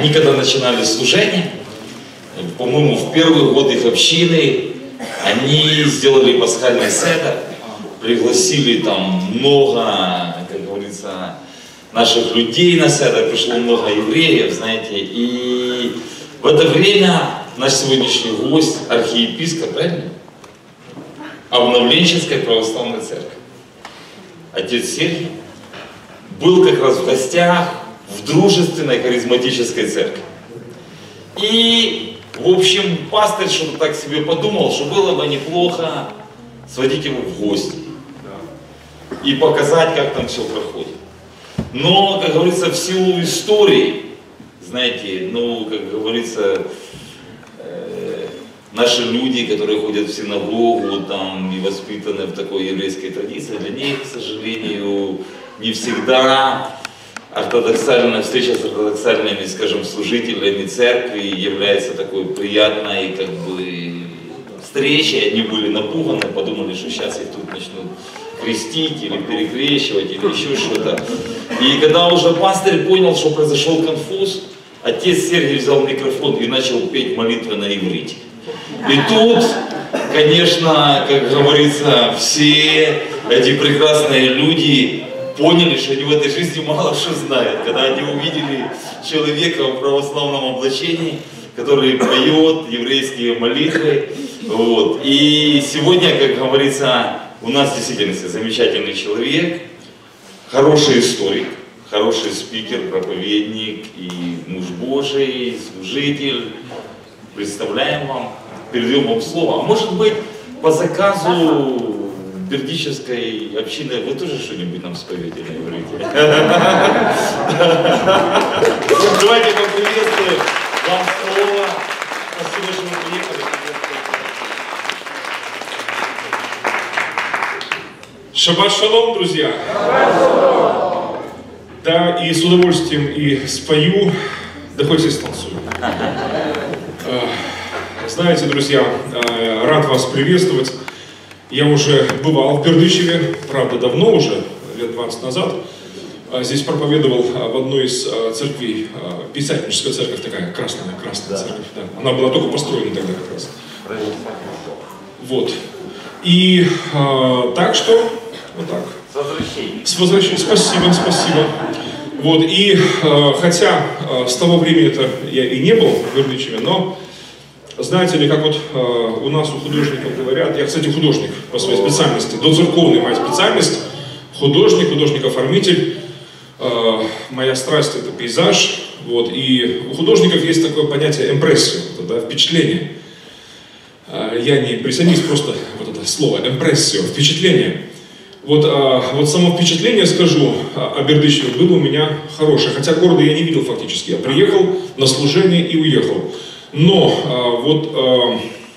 Они когда начинали служение, по-моему, в первый год их общины, они сделали пасхальный седер, пригласили там много, как говорится, наших людей на седер, пришло много евреев, знаете, и в это время наш сегодняшний гость, архиепископ, правильно? Обновленческой православной церкви, отец Сергий, был как раз в гостях в дружественной харизматической церкви. И, в общем, пастырь что-то так себе подумал, что было бы неплохо сводить его в гости и показать, как там все проходит. Но, как говорится, в силу истории, знаете, ну, как говорится, наши люди, которые ходят в синагогу там, и воспитаны в такой еврейской традиции, для них, к сожалению, не всегда ортодоксальная встреча с ортодоксальными, скажем, служителями церкви является такой приятной, как бы, встречей. Они были напуганы, подумали, что сейчас их тут начнут крестить или перекрещивать, или еще что-то. И когда уже пастырь понял, что произошел конфуз, отец Сергий взял микрофон и начал петь молитвы на иврите. И тут, конечно, как говорится, все эти прекрасные люди поняли, что они в этой жизни мало что знают, когда они увидели человека в православном облачении, который поет еврейские молитвы. Вот. И сегодня, как говорится, у нас действительно замечательный человек, хороший историк, хороший спикер, проповедник и муж Божий, служитель. Представляем вам, передаем вам слово. А может быть, по заказу бердичевской общины вы тоже что-нибудь нам споете на иврите? Давайте поприветствуем вам слово. Спасибо, что вы приехали. Шаббат шалом, друзья! Да, и с удовольствием и спою, да хоть и станцую. Знаете, друзья, рад вас приветствовать. Я уже бывал в Бердичеве, правда, давно уже, лет 20 назад. Здесь проповедовал в одной из церквей, Пятидесятническая церковь такая, красная церковь. Да. Она была только построена тогда как раз. Вот. И так что, вот так. С возвращением. Спасибо. Вот, и хотя с того времени-то я и не был в Бердичеве, но знаете ли, как вот у нас у художников говорят, я, кстати, художник по своей специальности, доцерковная моя специальность, художник-оформитель, моя страсть это пейзаж, вот, и у художников есть такое понятие импрессия, да, впечатление. Я не импрессионист, просто вот это слово импрессия, впечатление. Вот само впечатление, скажу, о Бердичеве было у меня хорошее, хотя города я не видел фактически, я приехал на служение и уехал. Но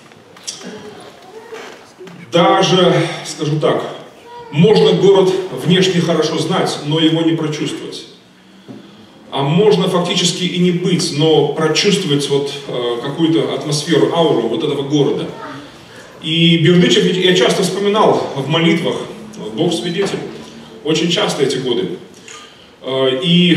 даже, скажу так, можно город внешне хорошо знать, но его не прочувствовать. А можно фактически и не быть, но прочувствовать вот какую-то атмосферу, ауру вот этого города. И Бердичев я часто вспоминал в молитвах, Бог свидетель, очень часто эти годы. И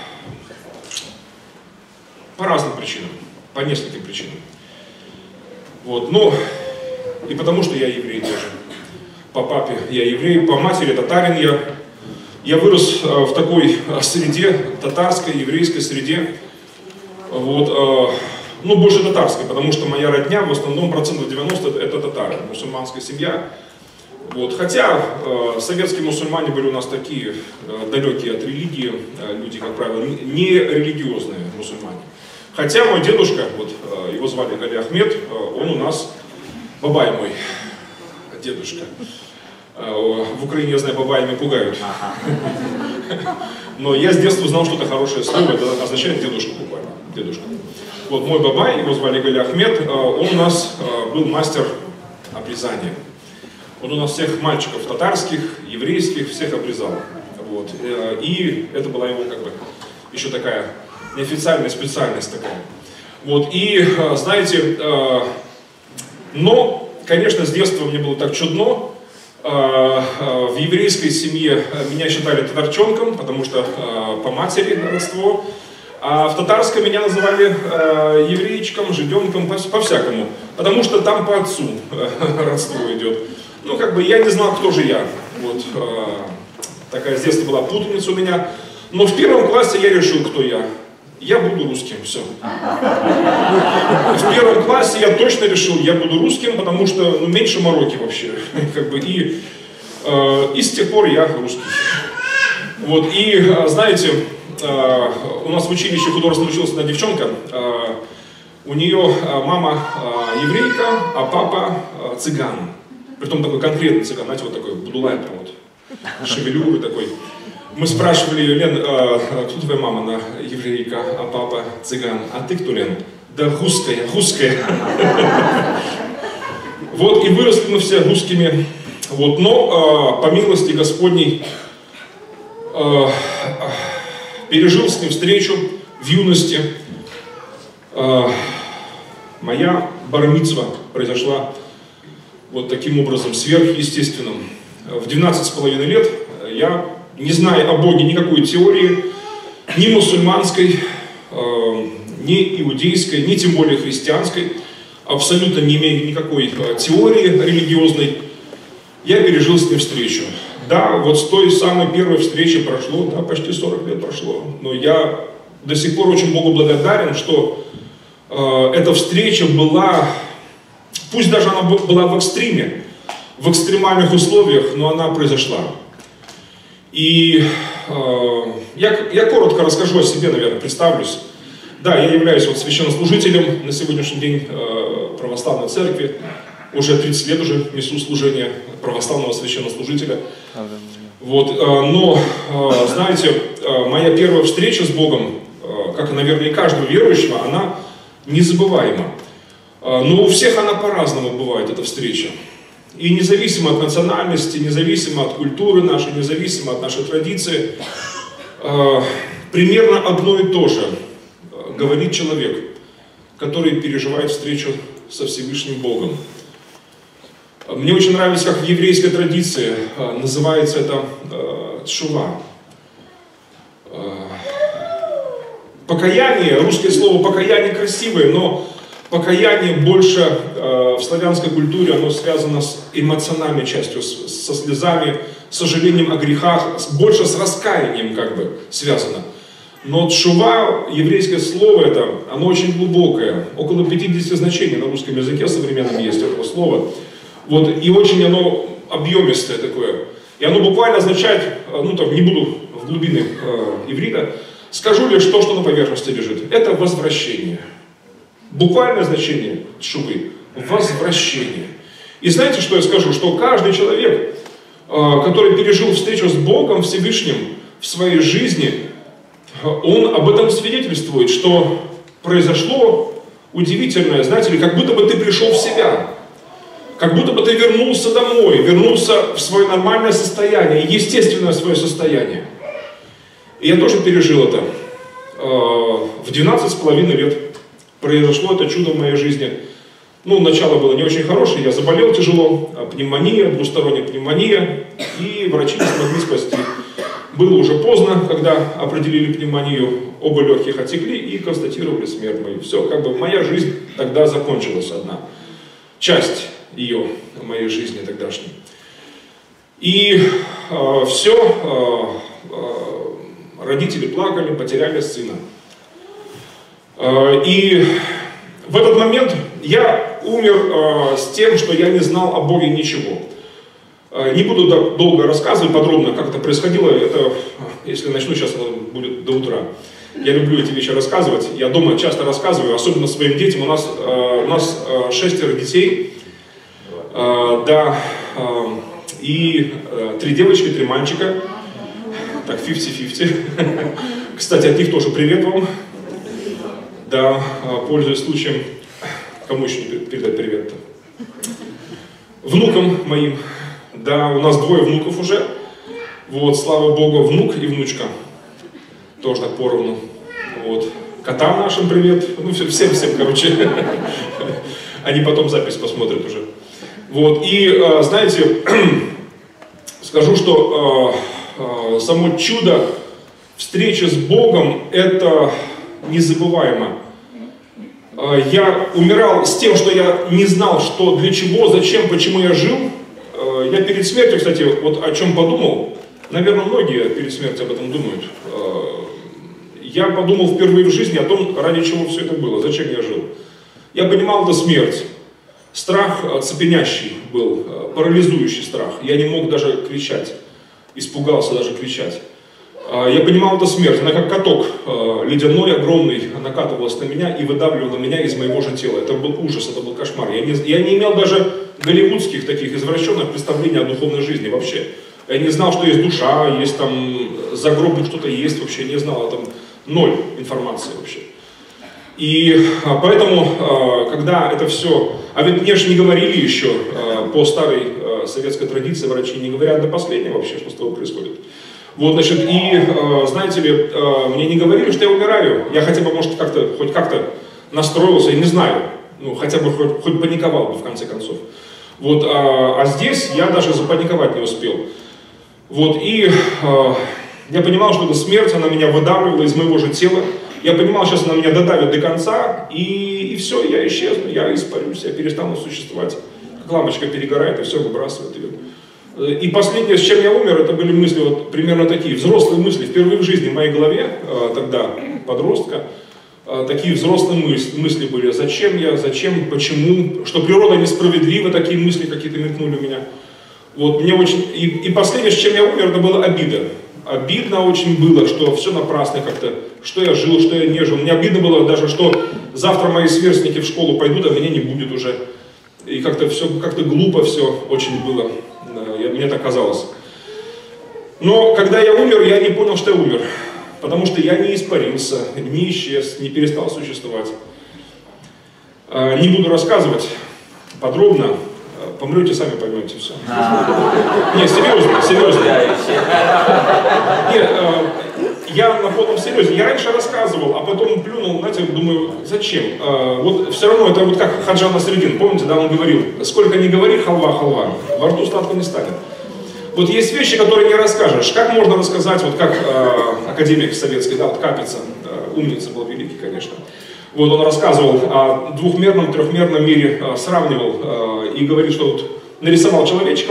по разным причинам. По нескольким причинам. Вот, ну, и потому что я еврей тоже. По папе я еврей, по матери татарин я вырос в такой среде, татарской, еврейской среде. Вот, ну, больше татарской, потому что моя родня в основном 90% это татары, мусульманская семья. Вот, хотя советские мусульмане были у нас такие далекие от религии, люди, как правило, не религиозные мусульмане. Хотя мой дедушка, вот, его звали Гали Ахмед, он у нас бабай мой, дедушка. В Украине, я знаю, бабаями пугают. Но я с детства знал, что это хорошее слово, это означает дедушка буквально, дедушка. Вот мой бабай, его звали Гали Ахмед, он у нас был мастер обрезания. Он у нас всех мальчиков татарских, еврейских, всех обрезал. Вот. И это была его как бы еще такая неофициальная специальность такая. Вот. И знаете, но, конечно, с детства мне было так чудно. В еврейской семье меня считали татарчонком, потому что по матери родство. А в татарском меня называли еврейчиком, жиденком, по-всякому. Потому что там по отцу родство идет. Ну, как бы я не знал, кто же я. Вот, такая с детства была путаница у меня. Но в 1 классе я решил, кто я. Я буду русским, все. В 1 классе я точно решил, я буду русским, потому что меньше мороки вообще. Как бы, и с тех пор я русский. Вот, и знаете, у нас в училище художественно училась одна девчонка. У нее мама еврейка, а папа цыган. Притом такой конкретный цыган, знаете, вот такой будулай прям вот, шевелюры такой. Мы спрашивали ее: Лен, кто твоя мама? Она еврейка, а папа цыган. А ты кто, Лен? Да русская, русская. Вот, и выросли мы все русскими. Вот, но по милости Господней пережил с ним встречу в юности. Моя бар-мицва произошла вот таким образом, сверхъестественным. В 12,5 лет я, не зная о Боге никакой теории, ни мусульманской, ни иудейской, ни тем более христианской, абсолютно не имея никакой теории религиозной, я пережил с ним встречу. Да, вот с той самой первой встречи прошло, да, почти 40 лет прошло, но я до сих пор очень Богу благодарен, что эта встреча была, пусть даже она была в экстриме, в экстремальных условиях, но она произошла. И я коротко расскажу о себе, наверное, представлюсь. Да, я являюсь вот священнослужителем на сегодняшний день православной церкви. Уже 30 лет уже несу служение православного священнослужителя. Вот, но, знаете, моя первая встреча с Богом, как и, наверное, и каждого верующего, она незабываема. Но у всех она по-разному бывает, эта встреча. И независимо от национальности, независимо от культуры нашей, независимо от нашей традиции, примерно одно и то же говорит человек, который переживает встречу со Всевышним Богом. Мне очень нравится, как в еврейской традиции называется это тшува. Покаяние, русское слово покаяние красивое, но покаяние больше в славянской культуре, оно связано с эмоциональной частью, со слезами, с сожалением о грехах, больше с раскаянием как бы связано. Но тшува, еврейское слово это, оно очень глубокое, около 50 значений на русском языке современном есть этого слова. Вот, и очень оно объемистое такое. И оно буквально означает, ну так, не буду в глубины иврита, скажу лишь то, что на поверхности лежит. Это возвращение. Буквальное значение тшувы – возвращение. И знаете, что я скажу? Что каждый человек, который пережил встречу с Богом Всевышним в своей жизни, он об этом свидетельствует, что произошло удивительное, знаете ли, как будто бы ты пришел в себя. Как будто бы ты вернулся домой, вернулся в свое нормальное состояние, естественное свое состояние. И я тоже пережил это. В 12,5 лет произошло это чудо в моей жизни. Ну, начало было не очень хорошее, я заболел тяжело, пневмония, двусторонняя пневмония, и врачи не смогли спасти. Было уже поздно, когда определили пневмонию, оба легких отекли и констатировали смерть мою. Все, как бы моя жизнь тогда закончилась одна. Часть ее, моей жизни тогдашней. И родители плакали, потеряли сына. И в этот момент я умер с тем, что я не знал о Боге ничего. Не буду долго рассказывать подробно, как это происходило. Это, если начну сейчас, это будет до утра. Я люблю эти вещи рассказывать. Я дома часто рассказываю, особенно своим детям. У нас 6 детей. Да, и 3 девочки, 3 мальчика. Так, 50-50. Кстати, от них тоже привет вам. Да, пользуясь случаем, кому еще не передать привет-то? Внукам моим. Да, у нас 2 внуков уже. Вот, слава Богу, внук и внучка. Тоже так поровну. Вот. Котам нашим привет. Ну, всем, короче. Они потом запись посмотрят уже. Вот, и, знаете, скажу, что само чудо встречи с Богом, это незабываемо. Я умирал с тем, что я не знал, что, для чего, зачем, почему я жил. Я перед смертью, кстати, вот о чем подумал, наверное, многие перед смертью об этом думают. Я подумал впервые в жизни о том, ради чего все это было, зачем я жил. Я понимал, это смерть. Страх цепенящий был, парализующий страх. Я не мог даже кричать, испугался даже кричать. Я понимал, это смерть. Она как каток ледяной, огромный, накатывалась на меня и выдавливала меня из моего же тела. Это был ужас, это был кошмар. Я не имел даже голливудских таких извращенных представлений о духовной жизни вообще. Я не знал, что есть душа, есть там загробное что-то есть вообще, не знал, там ноль информации вообще. И поэтому, когда это все... А ведь мне же не говорили еще, по старой советской традиции, врачи не говорят до последнего вообще, что с тобой происходит. Вот, значит, и, знаете ли, мне не говорили, что я умираю. Я хотя бы, может, хоть как-то настроился, я не знаю, ну, хотя бы хоть паниковал бы, в конце концов. Вот, а здесь я даже запаниковать не успел. Вот, и я понимал, что эта смерть, она меня выдавливала из моего же тела. Я понимал, сейчас она меня додавит до конца, и все, я исчезну, я испарюсь, я перестану существовать. Как лампочка перегорает, и все выбрасывает ее. И последнее, с чем я умер, это были мысли вот примерно такие, взрослые мысли. Впервые в жизни в моей голове, тогда подростка, такие взрослые мысли были. Зачем я, зачем, почему, что природа несправедлива, такие мысли какие-то мелькнули у меня. Вот, мне очень... И последнее, с чем я умер, это была обида. Обидно очень было, что все напрасно как-то, что я жил, что я не жил. Мне обидно было даже, что завтра мои сверстники в школу пойдут, а меня не будет уже. И как-то все, как-то глупо все очень было. Мне так казалось. Но когда я умер, я не понял, что я умер. Потому что я не испарился, не исчез, не перестал существовать. Не буду рассказывать подробно. Помрете, сами поймете все. Не, серьезно. Нет, я на полном серьезе. Я раньше рассказывал, а потом плюнул, знаете, думаю, зачем? Вот все равно, это вот как Хаджа Насреддин, помните, да, он говорил, сколько ни говори, халва, во рту сладко не станет. Вот есть вещи, которые не расскажешь. Как можно рассказать, вот как академик советский, да, вот Капица, умница был великий, конечно. Вот он рассказывал о двухмерном, трехмерном мире, сравнивал и говорит, что вот нарисовал человечков,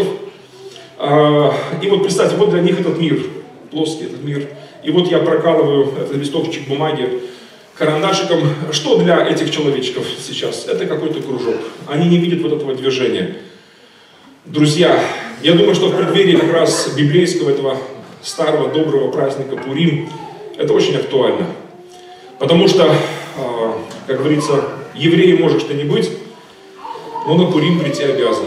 и вот представьте, вот для них этот мир, плоский этот мир, и вот я прокалываю этот листочек бумаги карандашиком. Что для этих человечков сейчас? Это какой-то кружок. Они не видят вот этого движения. Друзья, я думаю, что в преддверии как раз библейского этого старого доброго праздника Пурим это очень актуально. Потому что, как говорится, евреем можешь ты не быть, но на Пурим прийти обязан.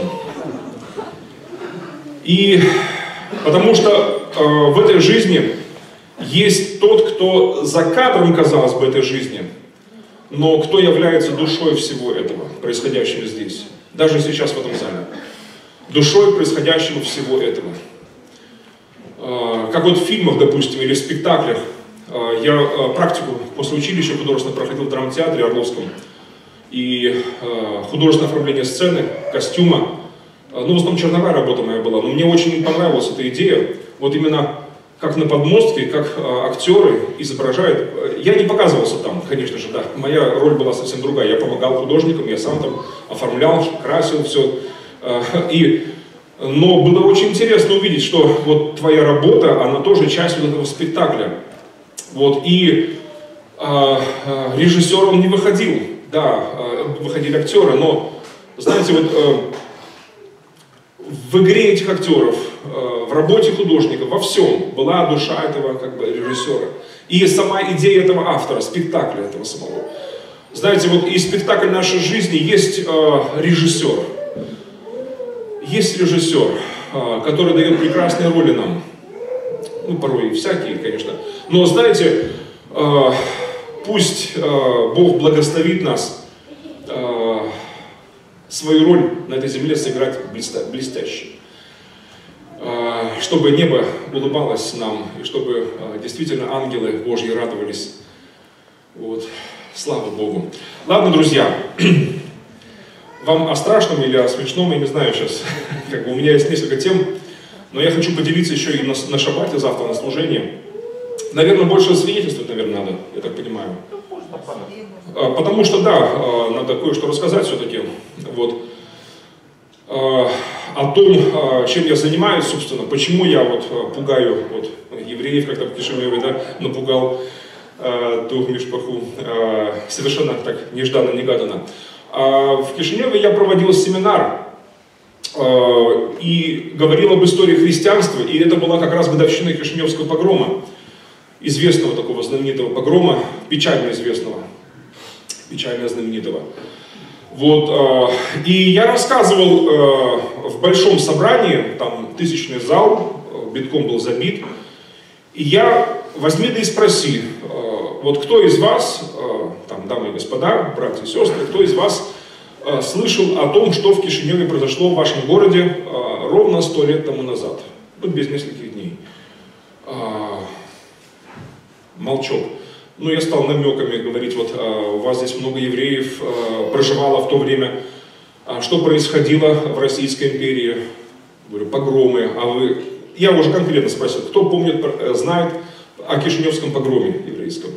И потому что в этой жизни есть тот, кто за кадром, казалось бы, этой жизни, но кто является душой всего этого, происходящего здесь, даже сейчас в этом зале. Душой происходящего всего этого. Как вот в фильмах, допустим, или в спектаклях. Я практику после училища художественно проходил в драмтеатре Орловском. И художественное оформление сцены, костюма. Ну, в основном черновая работа моя была. Но мне очень понравилась эта идея. Вот именно как на подмостке, как актеры изображают. Я не показывался там, конечно же, да. Моя роль была совсем другая. Я помогал художникам, я сам там оформлял, красил все. Но было очень интересно увидеть, что вот твоя работа, она тоже часть вот этого спектакля. Вот, и режиссер он не выходил, да, выходили актеры, но, знаете, вот в игре этих актеров, в работе художника, во всем была душа этого как бы режиссера. И сама идея этого автора, спектакля этого самого. Знаете, вот и спектакль нашей жизни есть режиссер. Есть режиссер, который дает прекрасные роли нам. Ну, порой и всякие, конечно. Но, знаете, пусть Бог благословит нас свою роль на этой земле сыграть блестяще. Чтобы небо улыбалось нам, и чтобы действительно ангелы Божьи радовались. Вот. Слава Богу. Ладно, друзья. Вам о страшном или о смешном, я не знаю сейчас. Как бы у меня есть несколько тем, но я хочу поделиться еще и на шаббате завтра, на служении. Наверное, больше свидетельствовать, наверное, надо, я так понимаю. Потому что, да, надо кое-что рассказать все-таки. Вот. О том, чем я занимаюсь, собственно, почему я вот пугаю вот, евреев, как-то в Кишиневе, да, напугал ту мишпаху, совершенно так нежданно-негаданно. В Кишиневе я проводил семинар и говорил об истории христианства, и это была как раз годовщина Кишиневского погрома, известного такого знаменитого погрома, печально известного, печально знаменитого. Вот, и я рассказывал в большом собрании, там 1000-й зал, битком был забит, и я возьми да и спроси, вот кто из вас, там, дамы и господа, братья и сестры, кто из вас слышал о том, что в Кишиневе произошло в вашем городе ровно 100 лет тому назад, ну, без нескольких дней. Молчок. Ну, я стал намеками говорить, вот у вас здесь много евреев проживало в то время, что происходило в Российской империи, говорю, погромы, а вы... Я уже конкретно спросил, кто помнит, знает о Кишиневском погроме еврейском.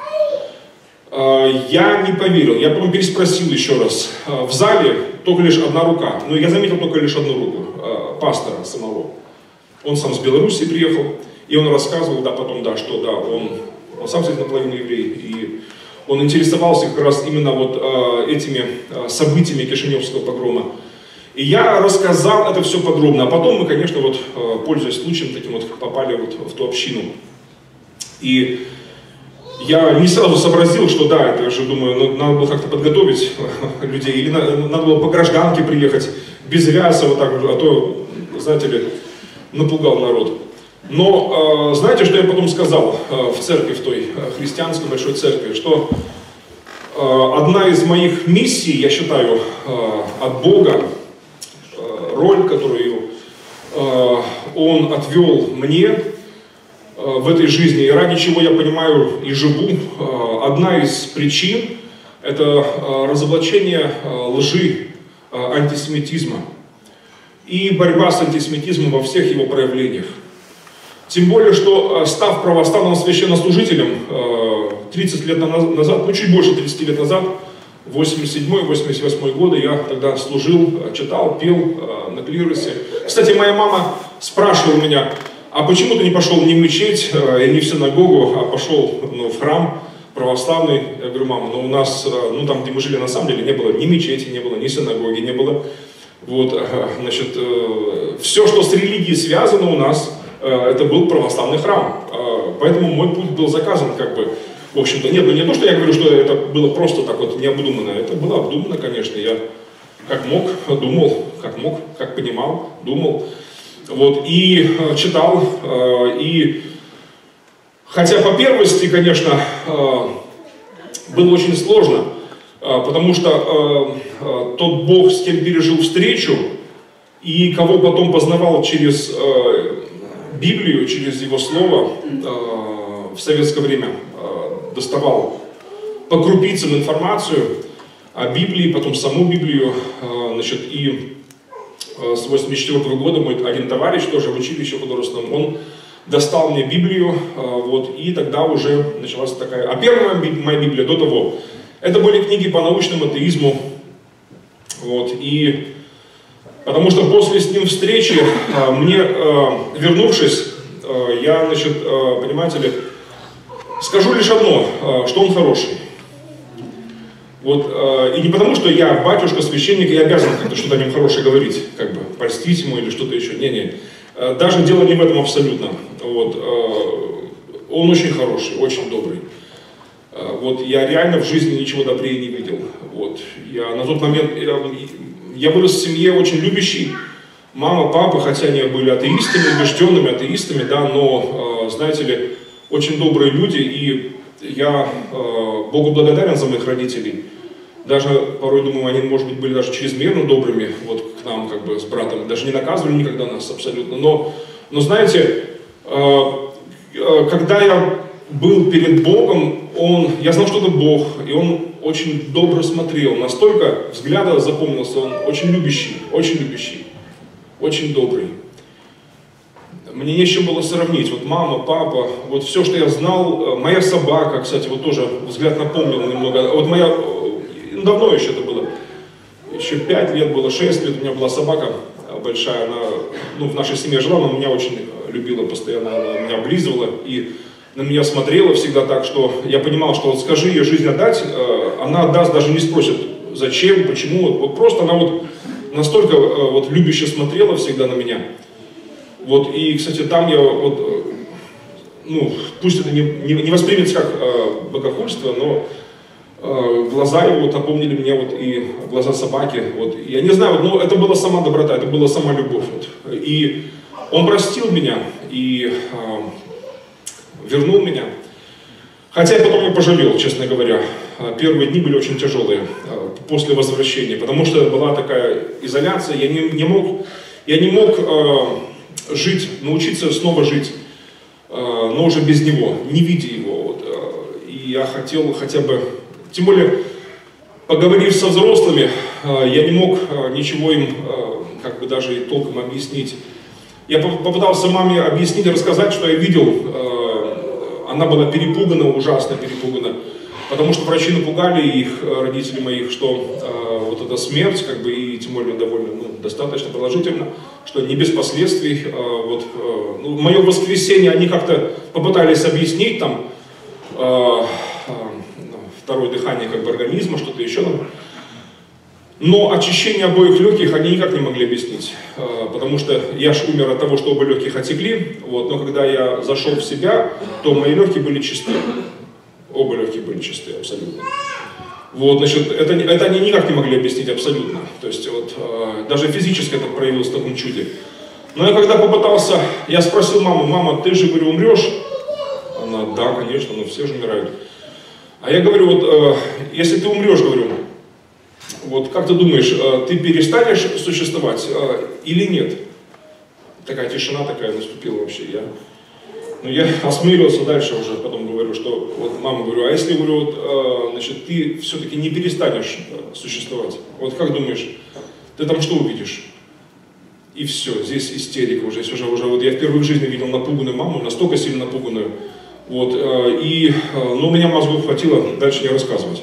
Я не поверил, я потом переспросил еще раз. В зале только лишь одна рука, но я заметил только лишь одну руку, пастора самого. Он сам с Белоруссии приехал, и он рассказывал, да, потом, да, что, да, он сам, кстати, наполовину еврей, и он интересовался как раз именно вот этими событиями Кишиневского погрома. И я рассказал это все подробно, а потом мы, конечно, вот, пользуясь случаем, таким вот попали вот в ту общину. И я не сразу сообразил, что да, это же, думаю, надо было как-то подготовить людей, или надо было по гражданке приехать, без ряса, вот так, а то, знаете ли, напугал народ. Но знаете, что я потом сказал в церкви, в той христианской большой церкви, что одна из моих миссий, я считаю, от Бога, роль, которую Он отвел мне в этой жизни, и ради чего я понимаю и живу, одна из причин – это разоблачение лжи, антисемитизма и борьба с антисемитизмом во всех его проявлениях. Тем более, что став православным священнослужителем 30 лет назад, ну чуть больше 30 лет назад, 87-88 годы, я тогда служил, читал, пел на клиросе. Кстати, моя мама спрашивала меня, а почему ты не пошел не в мечеть и не в синагогу, а пошел в храм православный? Я говорю, мама, ну у нас, ну там, где мы жили, на самом деле не было ни мечети, не было ни синагоги, не было. Вот, значит, все, что с религией связано у нас, это был православный храм. Поэтому мой путь был заказан, как бы, в общем-то, нет, ну не то, что я говорю, что это было просто так вот необдуманно, это было обдуманно, конечно, я как мог думал, как мог, как понимал, думал, вот, и читал, и хотя по первости, конечно, было очень сложно, потому что тот Бог, с кем пережил встречу, и кого потом познавал через Библию, через Его Слово, в советское время доставал по крупицам информацию о Библии, потом саму Библию, значит, и с 1984 года мой один товарищ, тоже в училище художественном, он достал мне Библию, вот, и тогда уже началась такая... А первая моя Библия до того, это были книги по научному атеизму, вот, и... Потому что после с ним встречи, мне, вернувшись, я, значит, понимаете ли, скажу лишь одно, что он хороший. Вот, и не потому, что я батюшка, священник, и обязан как-то что-то о нем хорошее говорить, как бы, польстить ему или что-то еще. Не-не, даже дело не в этом абсолютно. Вот, он очень хороший, очень добрый. Вот, я реально в жизни ничего добрее не видел. Вот, я на тот момент... Я вырос в семье очень любящей, мама, папа, хотя они были атеистами, убежденными атеистами, да, но, знаете ли, очень добрые люди, и я Богу благодарен за моих родителей. Даже порой думаю, они, может быть, были даже чрезмерно добрыми вот к нам, как бы, с братом, даже не наказывали никогда нас абсолютно. Но знаете, когда я был перед Богом, я знал, что это Бог, и Он очень добро смотрел, настолько взгляда запомнился, Он очень любящий, очень добрый. мне не с чем было сравнить. Вот мама, папа, вот все, что я знал, моя собака, кстати, вот тоже взгляд напомнил немного. Вот моя, давно еще это было, еще 5 лет было, 6 лет, у меня была собака большая, она, ну, в нашей семье жила, но меня очень любила постоянно, она меня облизывала и на меня смотрела всегда так, что я понимал, что вот скажи ей жизнь отдать, она отдаст, даже не спросит, зачем, почему, вот просто она вот настолько вот любяще смотрела всегда на меня. Вот, и, кстати, там я вот, ну, пусть это не воспримется как богохульство, но глаза его вот напомнили мне вот и глаза собаки, вот, я не знаю, но это была сама доброта, это была сама любовь, вот. И он простил меня и вернул меня, хотя я потом не пожалел, честно говоря, первые дни были очень тяжелые после возвращения, потому что была такая изоляция, я не мог жить, научиться снова жить, но уже без него, не видя его, вот. И я хотел хотя бы, тем более, поговорив со взрослыми, я не мог ничего им как бы даже и толком объяснить. Я попытался маме объяснить, рассказать, что я видел. Она была перепугана, ужасно перепугана, потому что врачи напугали их, родители моих, что вот эта смерть, как бы, и тем более довольно, ну, достаточно продолжительно, что не без последствий. Вот, ну, мое воскресенье они как-то попытались объяснить, там, второе дыхание как бы организма, что-то еще там. Но очищение обоих легких они никак не могли объяснить, потому что я ж умер от того, что оба легких отекли, вот, но когда я зашел в себя, то мои легкие были чистые, оба легких были чистые абсолютно. Вот, значит, это они никак не могли объяснить абсолютно, то есть вот, даже физически это проявилось в таком чуде. Но я когда попытался, я спросил маму: мама, ты же, говорю, умрешь? Она: да, конечно, но все же умирают. А я говорю, вот, если ты умрешь, говорю, вот как ты думаешь, ты перестанешь существовать или нет? Такая тишина такая наступила вообще. Я осмелился дальше уже, потом говорю, что вот мама, говорю, а если, говорю, вот, значит, ты все-таки не перестанешь существовать, вот как думаешь, ты там что увидишь? И все, здесь истерика уже, вот я впервые в жизни видел напуганную маму, настолько сильно напуганную, вот, но у меня мозгов хватило дальше не рассказывать.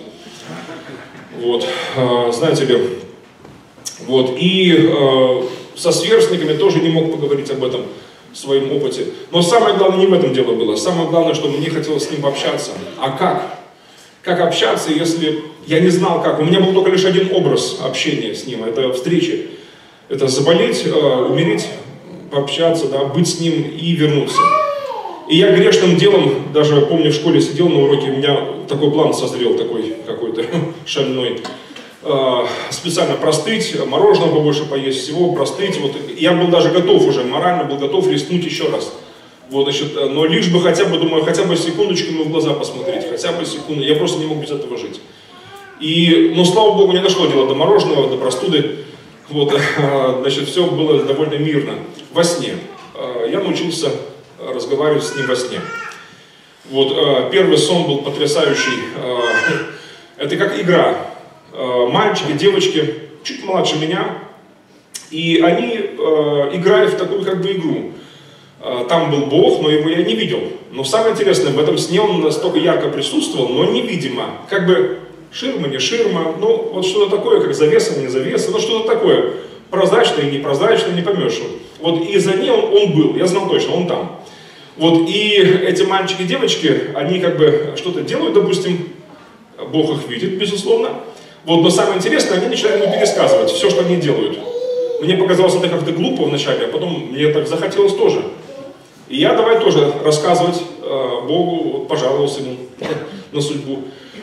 Вот, знаете ли, вот, и со сверстниками тоже не мог поговорить об этом, в своем опыте. Но самое главное не в этом дело было. Самое главное, что мне хотелось с ним пообщаться. А как? Как общаться, если я не знал как? У меня был только лишь один образ общения с ним, это встречи. Это заболеть, умереть, пообщаться, да, быть с ним и вернуться. И я грешным делом, даже помню, в школе сидел на уроке, у меня такой план созрел, такой какой-то шальной. Специально простыть, мороженого побольше поесть, всего простыть. Вот, я был даже готов уже, морально был готов рискнуть еще раз. Вот, значит, но лишь бы хотя бы, думаю, хотя бы секундочку ему в глаза посмотреть, хотя бы секунду. Я просто не мог без этого жить. Но слава Богу, не дошло дело до мороженого, до простуды. Вот, значит, все было довольно мирно. Во сне. Я научился разговаривать с ним во сне. Вот, первый сон был потрясающий. Это как игра. Мальчики, девочки, чуть младше меня, и они играют в такую как бы игру. Там был Бог, но его я не видел. Но самое интересное, в этом сне он настолько ярко присутствовал, но невидимо. Как бы ширма, не ширма, ну вот что-то такое, как завеса, не завеса, ну что-то такое. Прозрачное, непрозрачное, не поймешь. Вот и за ней он был, я знал точно, он там. Вот и эти мальчики и девочки, они как бы что-то делают, допустим, Бог их видит, безусловно. Вот, но самое интересное, они начинают ему пересказывать все, что они делают. Мне показалось это как-то глупо вначале, а потом мне так захотелось тоже. И я давай тоже рассказывать Богу, вот, пожаловался ему на судьбу.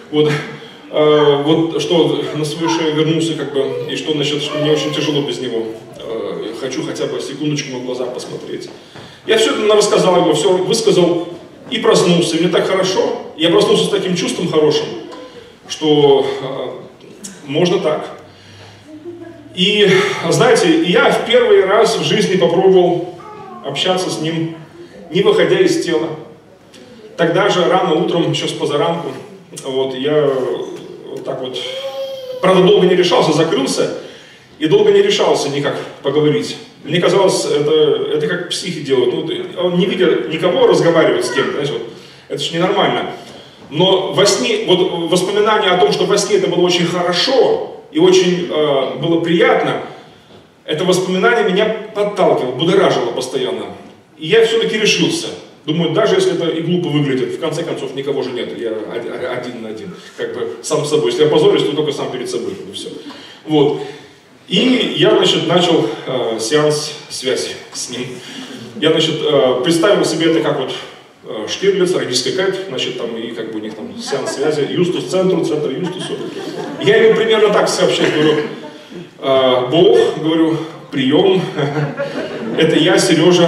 Вот что на свою шею вернулся, как бы, и что, значит, что мне очень тяжело без него. Хочу хотя бы секундочку ему в глаза посмотреть. Я все это рассказал ему, все высказал и проснулся. И мне так хорошо. Я проснулся с таким чувством хорошим, что можно так. И, знаете, я в первый раз в жизни попробовал общаться с ним, не выходя из тела. Тогда же рано утром, еще с позаранку, вот, я вот так вот, правда, долго не решался, закрылся, и долго не решался никак поговорить. Мне казалось, это как психи делают. Ну, он не видя никого разговаривать с кем-то, знаете, вот, это же ненормально. Но во сне, вот воспоминание о том, что во сне это было очень хорошо и очень было приятно, это воспоминание меня подталкивало, будоражило постоянно. И я все-таки решился. Думаю, даже если это и глупо выглядит, в конце концов никого же нет, я один на один, как бы сам с собой. Если я позорюсь, то только сам перед собой, и все. Вот. И я, значит, начал сеанс связи с ним. Я, значит, представил себе это как вот Штирлиц, Райдийский кайт, значит, там и как бы у них там сеанс связи, Юстус центру, центр Юстусу. Я ему примерно так сообщил, говорю, Бог, говорю, прием, это я, Сережа.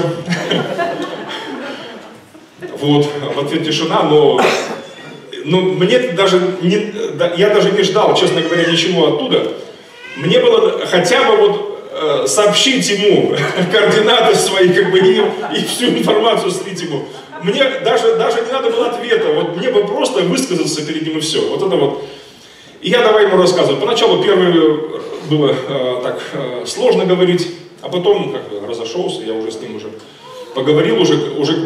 Вот, в ответ тишина, но мне даже не, я даже не ждал, честно говоря, ничего оттуда. Мне было хотя бы вот сообщить ему координаты свои, как бы, и всю информацию слить ему. Мне даже не надо было ответа, вот мне бы просто высказаться перед ним и все. Вот это вот. И я давай ему рассказывать. Поначалу первое было так сложно говорить, а потом как бы разошелся, я уже с ним уже поговорил, уже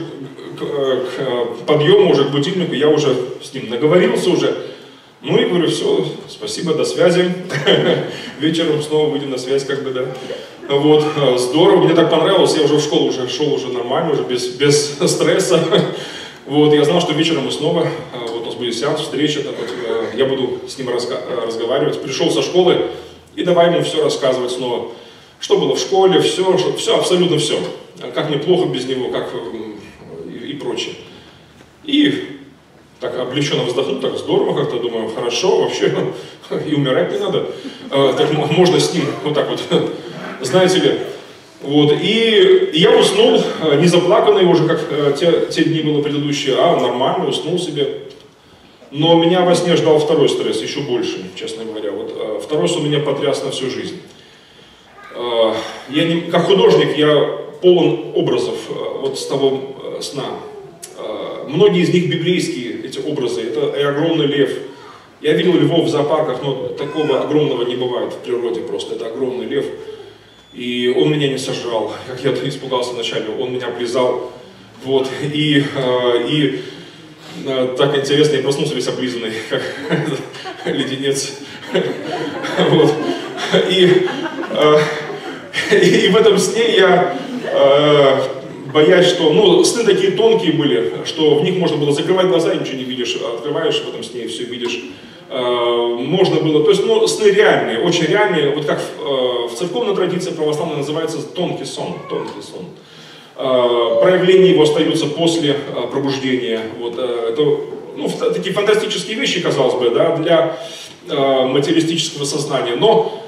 к подъему, уже к будильнику, я уже с ним наговорился уже. Ну и говорю, все, спасибо, до связи. Вечером снова выйдем на связь, как бы, да. Вот, здорово, мне так понравилось, я уже в школу шел уже нормально, уже без стресса. Вот, я знал, что вечером мы снова, вот у нас будет сеанс, встреча, так вот, я буду с ним разговаривать. Пришел со школы и давай ему все рассказывать снова. Что было в школе, все, абсолютно все. Как мне плохо без него, как и прочее. И так облегченно вздохнул, так здорово как-то, думаю, хорошо, вообще, и умирать не надо. Так можно с ним вот так вот, знаете ли. Вот, и я уснул, не заплаканный уже, как те дни было предыдущие, а нормально, уснул себе. Но меня во сне ждал второй стресс, еще больше, честно говоря. Вот, второй сон меня потряс на всю жизнь. Как художник я полон образов вот с того сна. Многие из них библейские, эти образы. Это и огромный лев. Я видел львов в зоопарках, но такого огромного не бывает в природе просто. Это огромный лев. И он меня не сожрал, как я испугался вначале. Он меня облизал. Вот. И так интересно, я проснулся весь облизанный, как леденец. Вот. И в этом сне я, боясь, что, ну, сны такие тонкие были, что в них можно было закрывать глаза, и ничего не видишь, открываешь в этом сне и все видишь. Можно было, то есть, ну, сны реальные, очень реальные, вот как в церковной традиции православной называется тонкий сон, тонкий сон. Проявления его остаются после пробуждения. Вот, это, ну, такие фантастические вещи, казалось бы, да, для материалистического сознания, но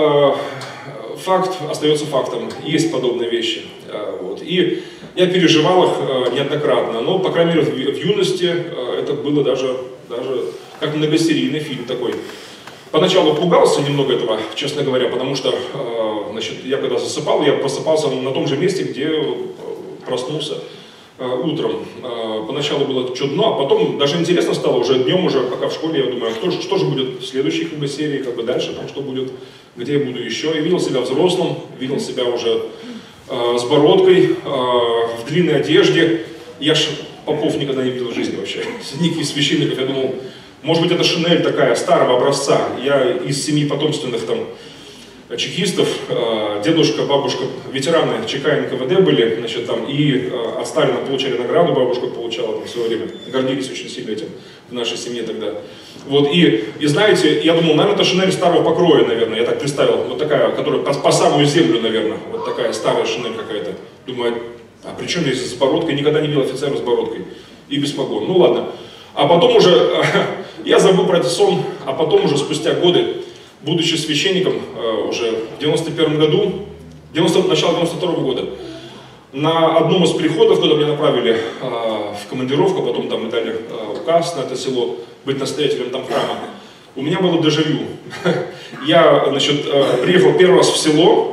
факт остается фактом, есть подобные вещи. Вот, и я переживал их неоднократно, но, по крайней мере, в юности это было даже как многосерийный фильм такой. Поначалу пугался немного этого, честно говоря, потому что, значит, я когда засыпал, я просыпался на том же месте, где проснулся утром. Поначалу было чудно, а потом даже интересно стало, уже днем, уже пока в школе, я думаю, что же будет в следующей как бы, серии, как бы дальше, там, что будет, где я буду еще. Я видел себя взрослым, видел себя уже с бородкой, в длинной одежде. Я ж попов никогда не видел в жизни вообще, никаких священников, я думал, может быть, это шинель такая, старого образца. Я из 7 потомственных там чекистов, дедушка, бабушка, ветераны ЧК НКВД были, значит, там, и от Сталина получали награду, бабушка получала там, в свое время. Гордились очень сильно этим в нашей семье тогда. Вот, и знаете, я думал, наверное, это шинель старого покроя, наверное, я так представил, вот такая, которая по самую землю, наверное, вот такая старая шинель какая-то. Думаю, а при чем здесь с бородкой? Никогда не видел офицера с бородкой и без погон. Ну ладно. А потом уже, я забыл про этот сон, а потом уже спустя годы, будучи священником уже в 91 году, начало 92 года, на одном из приходов, куда меня направили в командировку, потом там мы дали указ на это село, быть настоятелем там храма, у меня было дежавю. Я, значит, приехал первый раз в село,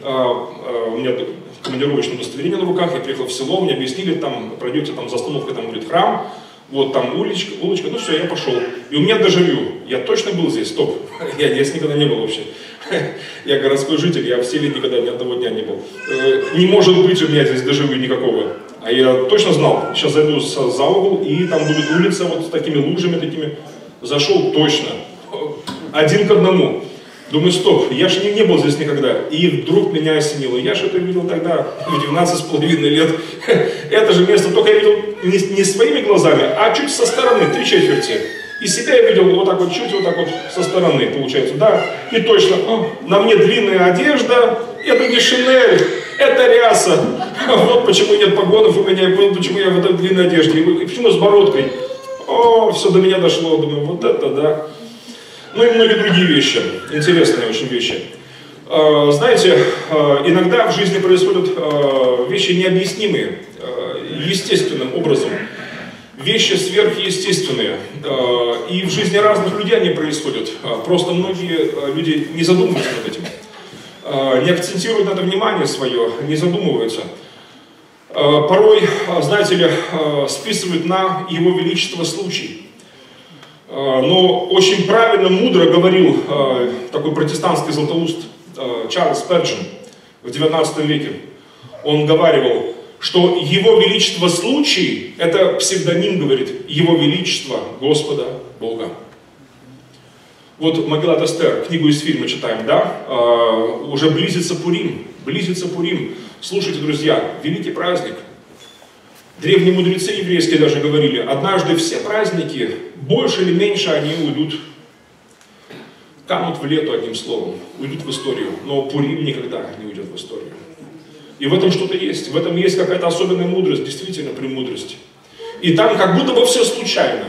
у меня командировочное удостоверение на руках, я приехал в село, мне объяснили, там, пройдете там за остановкой, там будет храм, Вот там улочка, ну все, я пошел. И у меня дежавю. Я точно был здесь, стоп. Я здесь никогда не был вообще. Я городской житель, я в селе никогда ни одного дня не был. Не может быть у меня здесь дежавю никакого. А я точно знал. Сейчас зайду за угол, и там будет улица вот с такими лужами такими. Зашел точно. 1 к 1. Думаю, стоп, я же не был здесь никогда. И вдруг меня осенило. Я же это видел тогда, в 12,5 лет. Это же место только я видел не своими глазами, а чуть со стороны, 3/4. И себя я видел вот так вот, чуть вот так вот со стороны, получается. Да, и точно, на мне длинная одежда, это не шинель, это ряса. Вот почему нет погонов у меня, почему я в этой длинной одежде. И почему с бородкой. О, все до меня дошло, думаю, вот это да. Ну и многие другие вещи, интересные очень вещи. Знаете, иногда в жизни происходят вещи необъяснимые, естественным образом. Вещи сверхъестественные. И в жизни разных людей они происходят. Просто многие люди не задумываются над этим. Не акцентируют на это внимание свое, не задумываются. Порой, знаете ли, списывают на Его Величество случай. Но очень правильно, мудро говорил такой протестантский златоуст Чарльз Спurgeon в 19 веке. Он говаривал, что Его Величество случай, это псевдоним, говорит, Его Величество Господа Бога. Вот Магеллат Эстер, книгу из фильма читаем, да? Уже близится Пурим, близится Пурим. Слушайте, друзья, великий праздник. Древние мудрецы еврейские даже говорили, однажды все праздники, больше или меньше, они уйдут, канут в лету, одним словом, уйдут в историю. Но Пурим никогда не уйдет в историю. И в этом что-то есть, в этом есть какая-то особенная мудрость, действительно премудрость. И там как будто бы все случайно.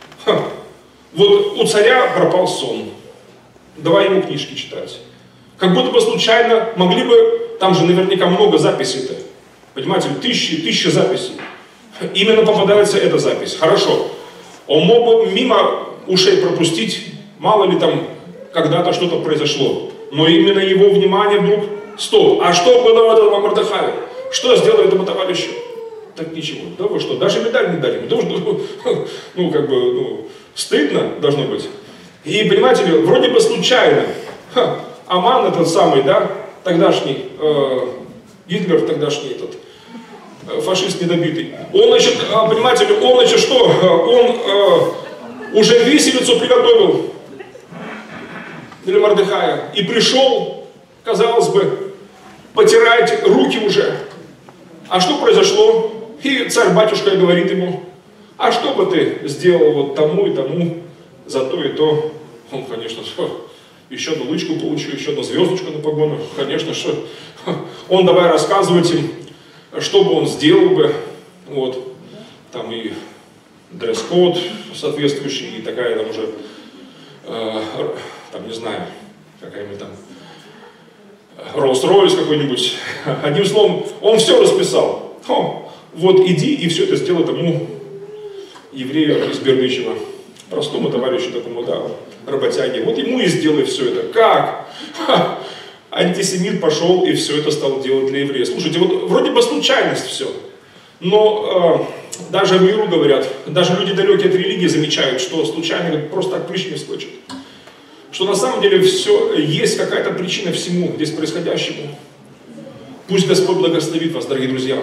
Вот у царя пропал сон, давай ему книжки читать. Как будто бы случайно могли бы, там же наверняка много записей-то, понимаете, тысячи записей. Именно попадается эта запись. Хорошо. Он мог бы мимо ушей пропустить, мало ли там когда-то что-то произошло. Но именно его внимание вдруг, стоп, а что было в этом Мордехае? Что сделал этому товарищу? Так ничего. Да вы что, даже медаль не дали. Ну, как бы, ну, стыдно должно быть. И, понимаете ли, вроде бы случайно. Аман этот самый, да, тогдашний, Гитлер тогдашний этот, фашист недобитый. Он, значит, понимаете ли, он, значит, что? Он уже виселицу приготовил для Мордехая. И пришел, казалось бы, потирать руки уже. А что произошло? И царь-батюшка говорит ему, а что бы ты сделал вот тому и тому за то и то? Он, конечно, еще одну лычку получу, еще одну звездочку на погону. Конечно, что он давай рассказывать им, что бы он сделал бы, вот, там и дресс-код соответствующий, и такая там уже, там не знаю, какая-нибудь там, Роллс-Ройс какой-нибудь. Одним словом, он все расписал. Вот иди и все это сделай тому еврею из Бердычева, простому товарищу такому, да, работяге. Вот ему и сделай все это. Как? Антисемит пошел и все это стал делать для еврея. Слушайте, вот вроде бы случайность все, но даже в миру говорят, даже люди далекие от религии замечают, что случайно просто так прыщ не скочит. Что на самом деле все, есть какая-то причина всему здесь происходящему. Пусть Господь благословит вас, дорогие друзья.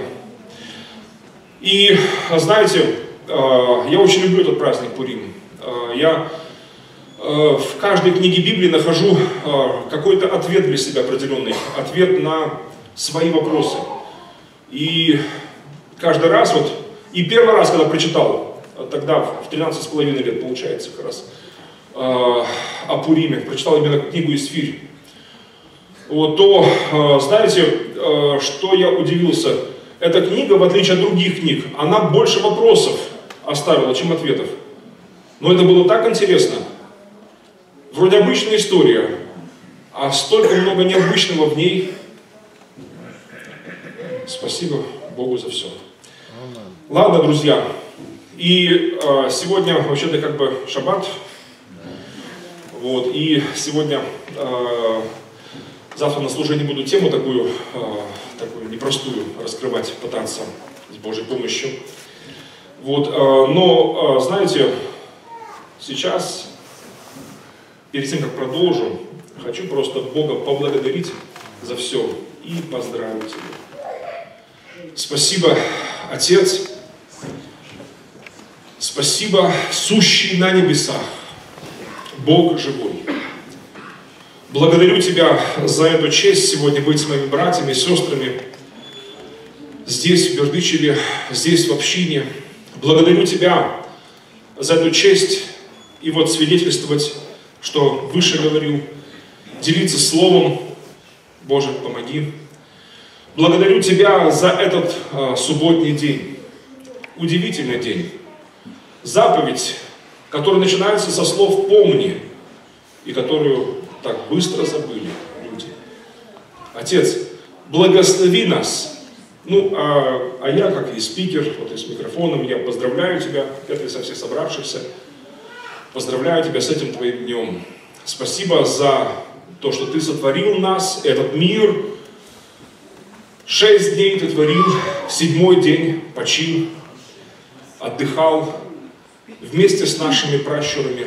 И знаете, я очень люблю этот праздник Пурим. Я в каждой книге Библии нахожу какой-то ответ для себя определенный, ответ на свои вопросы. И каждый раз, вот, и первый раз, когда прочитал, тогда в 13,5 лет, получается, как раз, о Пуриме, прочитал именно книгу «Исфирь», вот, то, знаете, что я удивился, эта книга, в отличие от других книг, она больше вопросов оставила, чем ответов. Но это было так интересно. Вроде обычная история, а столько много необычного в ней. Спасибо Богу за все. Ладно, друзья. И сегодня вообще-то как бы шаббат. Вот, и сегодня, завтра на служении буду тему такую непростую раскрывать, пытаться с Божьей помощью. Вот, но, знаете, сейчас, перед тем, как продолжу, хочу просто Бога поблагодарить за все и поздравить Его. Спасибо, Отец, спасибо, сущий на небесах, Бог живой. Благодарю Тебя за эту честь сегодня быть с моими братьями и сестрами здесь, в Бердычеве, здесь, в общине. Благодарю Тебя за эту честь и вот свидетельствовать, что выше говорил, делиться Словом. Боже, помоги. Благодарю Тебя за этот субботний день, удивительный день. Заповедь, которая начинается со слов «помни», и которую так быстро забыли люди. Отец, благослови нас. Ну, а я, как и спикер, вот и с микрофоном, я поздравляю Тебя, это и со всех собравшихся, поздравляю Тебя с этим Твоим днем. Спасибо за то, что Ты сотворил нас, этот мир. 6 дней Ты творил, в 7-й день почил, отдыхал вместе с нашими пращурами,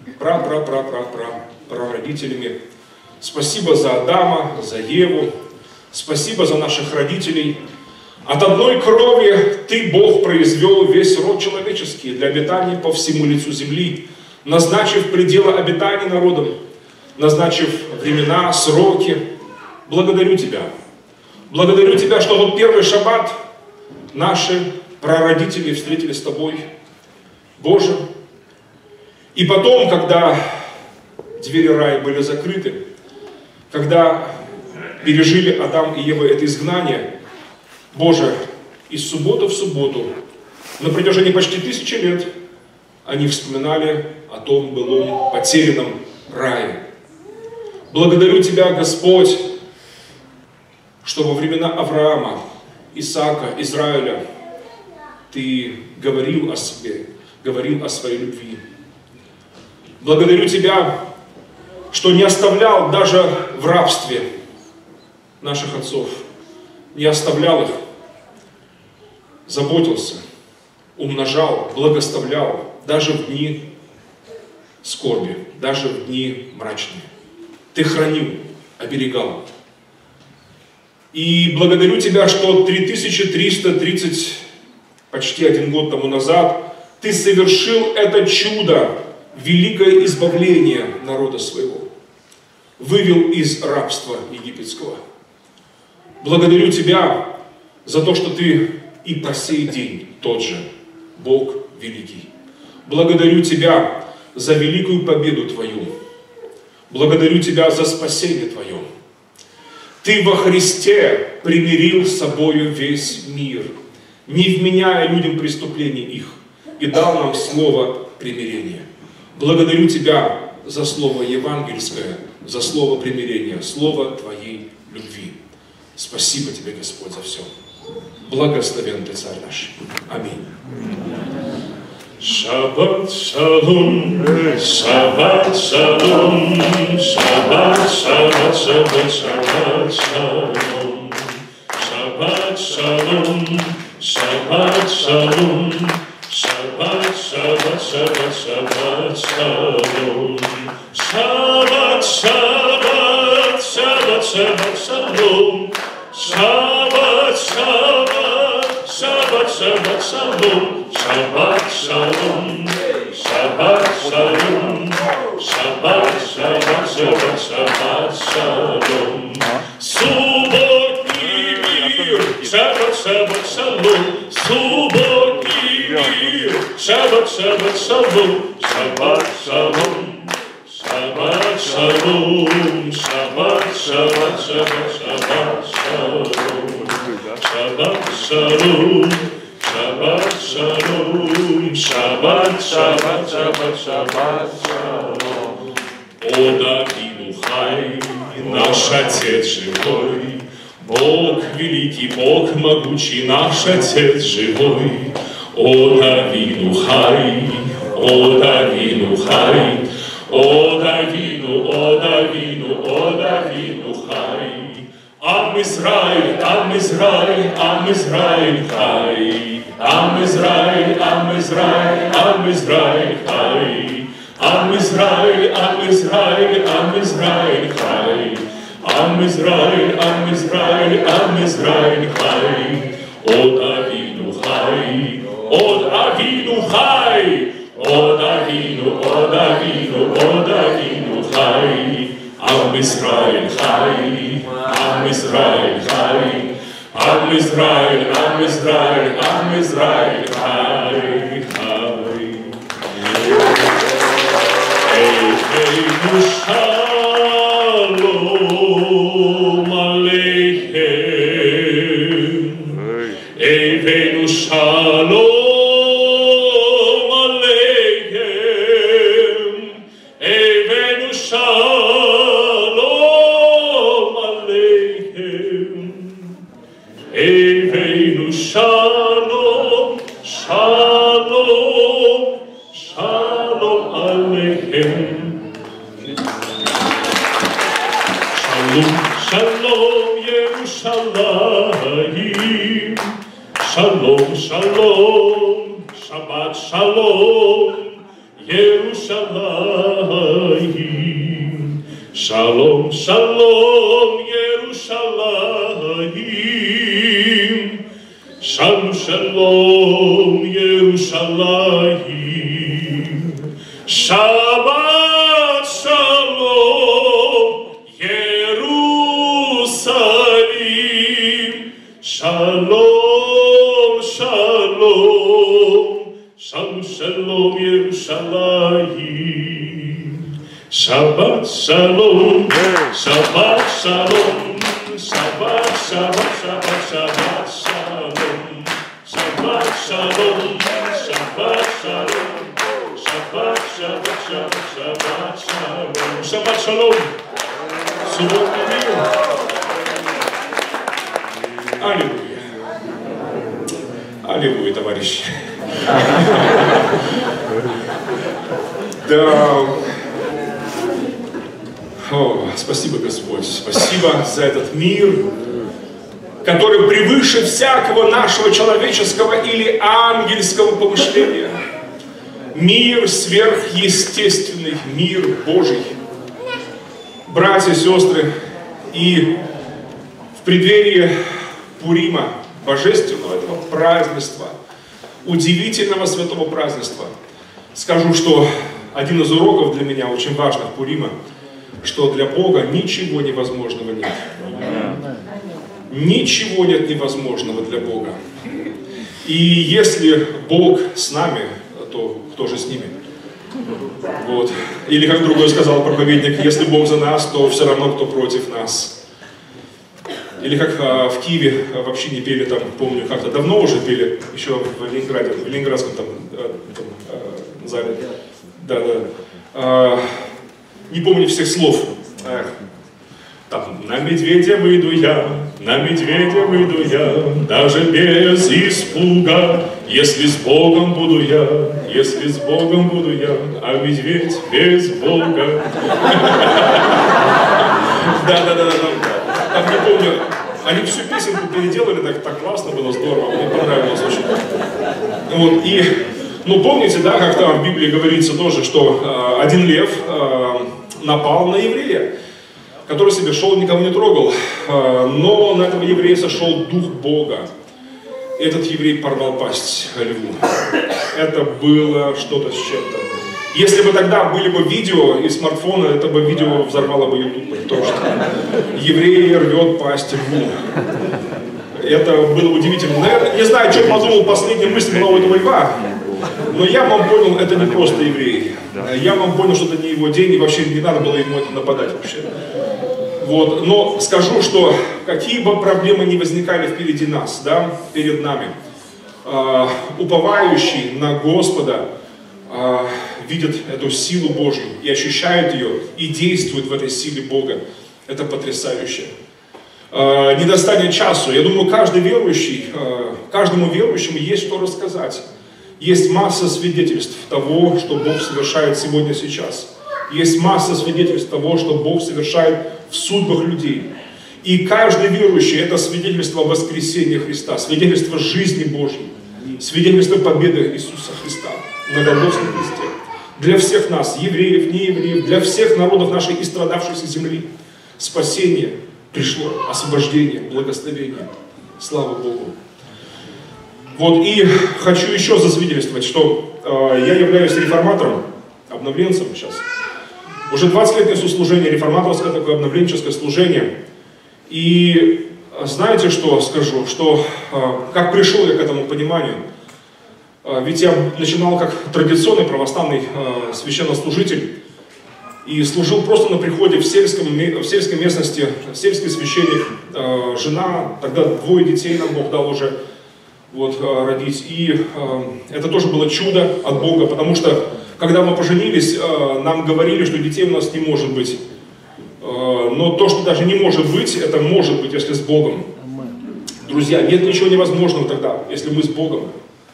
прародителями. Спасибо за Адама, за Еву. Спасибо за наших родителей. От одной крови Ты, Бог, произвел весь род человеческий для обитания по всему лицу земли, назначив пределы обитания народом, назначив времена, сроки. Благодарю Тебя. Благодарю Тебя, что вот первый шаббат наши прародители встретились с Тобой, Боже. И потом, когда двери рая были закрыты, когда пережили Адам и Ева это изгнание, Боже, из субботы в субботу, на протяжении почти 1000 лет, они вспоминали о том былом потерянном рае. Благодарю Тебя, Господь, что во времена Авраама, Исаака, Израиля Ты говорил о себе, говорил о своей любви. Благодарю Тебя, что не оставлял даже в рабстве наших отцов, не оставлял их, заботился, умножал, благословлял, даже в дни скорби, даже в дни мрачные. Ты хранил, оберегал. И благодарю Тебя, что 3330, почти 1 год тому назад, Ты совершил это чудо, великое избавление народа своего. Вывел из рабства египетского. Благодарю Тебя за то, что Ты и по сей день тот же Бог великий. Благодарю Тебя за великую победу Твою. Благодарю Тебя за спасение Твое. Ты во Христе примирил с собою весь мир, не вменяя людям преступлений их, и дал нам слово примирения. Благодарю Тебя за слово евангельское, за слово примирения, слово Твоей любви. Спасибо Тебе, Господь, за все. Благословен Ты, Царь наш. Аминь. Шаббат шалом, шаббат шалом, шаббат, шаббат, шаббат, шаббат шалом, шаббат шалом, шаббат шалом, шаббат, шаббат, шаббат, шаббат шалом, шаббат, шаббат, шаббат, шаббат шалом, шаббат, шаббат, шаббат, шаббат шалом. Шаббат шалом, шаббат шалом, шаббат, шаббат, шаббат, шаббат шалом. Субботний мир, шаббат, шаббат шалом, субботний мир, шаббат, шаббат шалом, шаббат шалом, шаббат шалом, шаббат, шаббат, шаббат, шаббат шалом, шаббат шалом. Шаббат шалом, шаббат, шаббат, шаббат, шаббат шалом. О Давиду хай, наш Отец живой, Бог великий, Бог могучий, наш Отец живой. О Давиду хай, о Давиду хай, о Давиду, о Давиду, о Давиду хай. Ам Израиль, Ам Израиль, Ам Израиль хай. Am Israel, Am Israel, Am Israel, Chai. Am Israel, Am Israel, Am Israel, Chai. Am Israel, Am Israel, Am Israel, Chai. Od Avinu Chai, Od Avinu Chai, Od Avinu, Od Avinu, Od Avinu Chai. Am Israel Chai, Am Israel Chai, Am Israel, Am Israel, Am Israel Chai, Chai. Eivenu Shalom Aleichem, Eivenu Shalom Aleichem, Eivenu Shalom Aleichem, Eivenu Shalom, Shalom, Shalom Aleichem. Shalom, Shalom Yerushalayim, Shalom, Shalom, Shabbat Shalom Yerushalayim, Shalom, Shalom Yerushalayim, Shalom, Shalom Yerushalayim, Shabbat Shalom Jerusalem, Shalom, Shalom, Shalom, Shalom Yerushalayim, Shabbat Shalom, Shabbat Shalom, Shabbat, Shabbat, Shabbat, Shabbat Shalom, Shabbat Shalom, Shabbat Shalom, Shabbat, Shabbat, Shabbat, Shabbat Shalom, Shabbat Shalom. Субботний мир. Аллилуйя. Аллилуйя, товарищи. Да. О, спасибо, Господь. Спасибо за этот мир, который превыше всякого нашего человеческого или ангельского помышления. Мир сверхъестественный, мир Божий. Братья и сестры, и в преддверии Пурима, божественного этого празднества, удивительного святого празднества, скажу, что один из уроков для меня очень важных Пурима, что для Бога ничего невозможного нет. Ничего нет невозможного для Бога. И если Бог с нами, то кто же с ними? Вот. Или как другой сказал проповедник, если Бог за нас, то все равно кто против нас. Или как в Киеве в общине пели, там, помню, как-то давно уже пели, еще в Ленинграде, в Ленинградском там зале. Да. Не помню всех слов. Там, на медведя выйду я, на медведя выйду я, даже без испуга, если с Богом буду я, если с Богом буду я, а медведь без Бога. Да. Там не помню, они всю песенку переделали, так классно было, здорово, мне понравилось очень. Вот, и, помните, да, как там в Библии говорится тоже, что один лев напал на еврея, который себе шел, никого не трогал, но на этого еврея сошел Дух Бога. Этот еврей порвал пасть льву. Это было что-то с чем-то. Если бы тогда были бы видео и смартфоны, это бы видео взорвало бы YouTube, потому что еврей рвет пасть льву. Это было удивительно. Наверное, не знаю, что подумал последняя мысль была у этого льва, но я вам понял, это не просто еврей. Я вам понял, что это не его день, и вообще не надо было ему нападать вообще. Вот. Но скажу, что какие бы проблемы ни возникали впереди нас, да, перед нами, уповающий на Господа видит эту силу Божью и ощущает ее, и действует в этой силе Бога. Это потрясающе. Не достанет часу. Я думаю, каждому верующему есть что рассказать. Есть масса свидетельств того, что Бог совершает сегодня, сейчас. Есть масса свидетельств того, что Бог совершает в судьбах людей. И каждый верующий — это свидетельство воскресения Христа, свидетельство жизни Божьей. Свидетельство победы Иисуса Христа на Голгофском кресте. Для всех нас, евреев, неевреев, для всех народов нашей истрадавшейся земли. Спасение пришло, освобождение, благословение. Слава Богу. Вот, и хочу еще засвидетельствовать, что я являюсь реформатором, обновленцем сейчас. Уже 20 лет несу служение, реформаторское такое обновленческое служение. И знаете, что скажу? Что как пришел я к этому пониманию? Ведь я начинал как традиционный православный священнослужитель и служил просто на приходе в сельской местности, сельский священник, жена, тогда 2 детей нам Бог дал уже вот, родить. И это тоже было чудо от Бога, потому что когда мы поженились, нам говорили, что детей у нас не может быть. Но то, что даже не может быть, это может быть, если с Богом. Друзья, нет ничего невозможного тогда, если мы с Богом.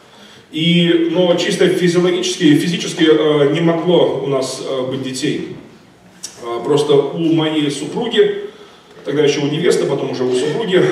Но чисто физиологически и физически не могло у нас быть детей. Просто у моей супруги, тогда еще у невесты, потом уже у супруги,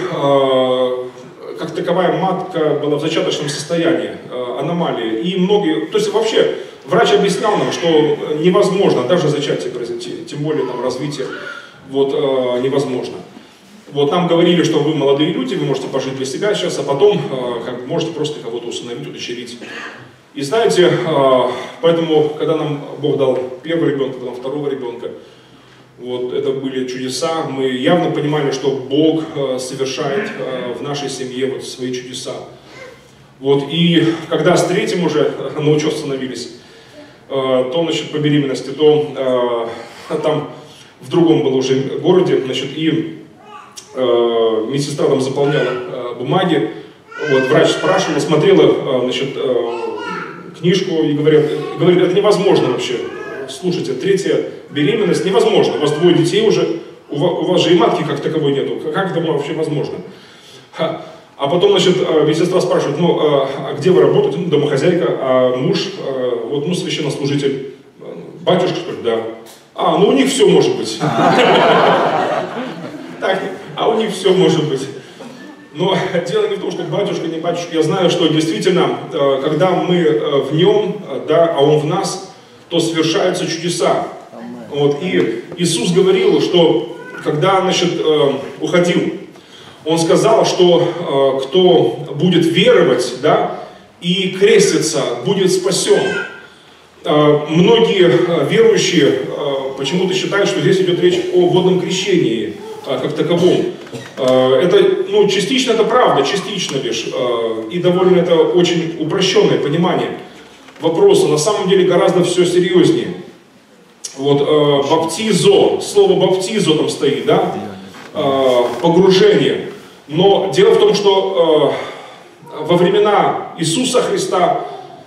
как таковая матка была в зачаточном состоянии, аномалии. И многие, то есть вообще врач объяснял нам, что невозможно даже зачатие произойти, тем более там развитие вот, невозможно. Вот нам говорили, что вы молодые люди, вы можете пожить для себя сейчас, а потом можете просто кого-то усыновить, удочерить. И знаете, поэтому, когда нам Бог дал первого ребенка, потом второго ребенка, вот это были чудеса, мы явно понимали, что Бог совершает в нашей семье вот свои чудеса. Вот, и когда с третьим уже на учет становились, то, значит, по беременности, то там в другом было уже городе, значит, и медсестра там заполняла бумаги, вот, врач спрашивал, смотрела, значит, книжку и говорит, это невозможно вообще, слушайте, 3-я беременность невозможно, у вас 2 детей уже, у вас же и матки как таковой нету, как это вообще возможно? А потом, значит, медсестра спрашивает, а где вы работаете? Ну, домохозяйка, а муж, вот, ну, священнослужитель, батюшка, что ли, да. Ну у них все может быть. Так, а у них все может быть. Но дело не в том, что батюшка, не батюшка. Я знаю, что действительно, когда мы в нем, да, а он в нас, то совершаются чудеса. Вот, и Иисус говорил, что когда, значит, уходил, Он сказал, что кто будет веровать, да, и креститься, будет спасен. Многие верующие почему-то считают, что здесь идет речь о водном крещении как таковом. Это, ну, частично это правда, частично лишь, и довольно это очень упрощенное понимание вопроса. На самом деле гораздо все серьезнее. Вот баптизо, слово баптизо там стоит, да, погружение. Но дело в том, что во времена Иисуса Христа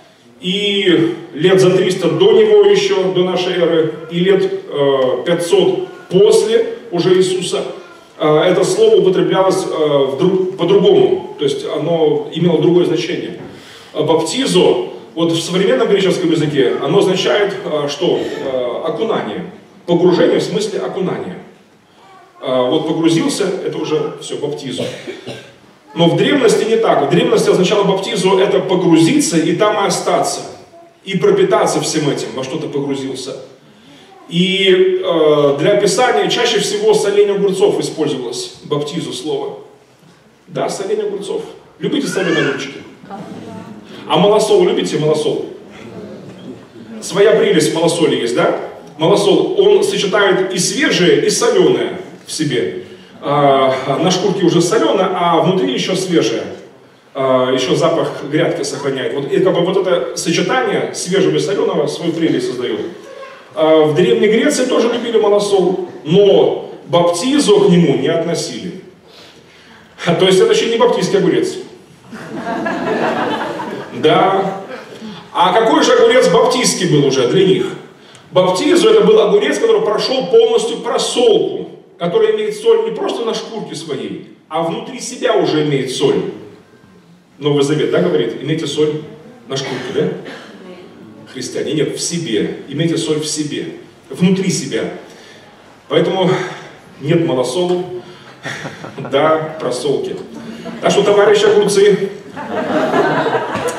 и лет за 300 до Него еще, до нашей эры, и лет 500 после уже Иисуса, это слово употреблялось по-другому, то есть оно имело другое значение. Баптизо, вот в современном греческом языке, оно означает что? Окунание. Погружение в смысле окунания. Вот погрузился, это уже все, баптизо. Но в древности не так. В древности означало баптизо это погрузиться и там и остаться. И пропитаться всем этим, во что ты погрузился. И для описания чаще всего соленье огурцов использовалось, баптизо слово. Да, соленье огурцов. Любите соленые огурчики? А малосол любите? Малосол? Своя прелесть в малосоле есть, да? Малосол, он сочетает и свежее, и соленое в себе. На шкурке уже соленое, а внутри еще свежее. Еще запах грядки сохраняет. Вот, и как бы вот это сочетание свежего и соленого свою прелесть создает. В Древней Греции тоже любили малосол, но баптизо к нему не относили. То есть это еще не баптистский огурец. Да. А какой же огурец баптистский был уже для них? Баптизо это был огурец, который прошел полностью просолку, который имеет соль не просто на шкурке своей, а внутри себя уже имеет соль. Новый Завет, да, говорит? Имейте соль на шкурке, да? Христиане, нет, в себе. Имейте соль в себе, внутри себя. Поэтому нет малосолу, да, просолки. Так что, товарищи огурцы,